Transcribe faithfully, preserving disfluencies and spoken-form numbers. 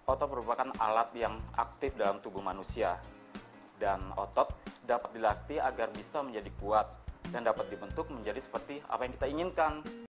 Otot merupakan alat yang aktif dalam tubuh manusia, dan otot dapat dilatih agar bisa menjadi kuat dan dapat dibentuk menjadi seperti apa yang kita inginkan.